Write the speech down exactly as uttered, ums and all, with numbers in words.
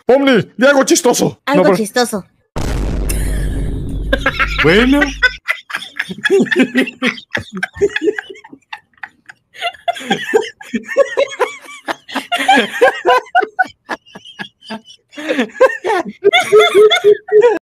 Omni, di algo chistoso. Algo No, pero- chistoso. Bueno.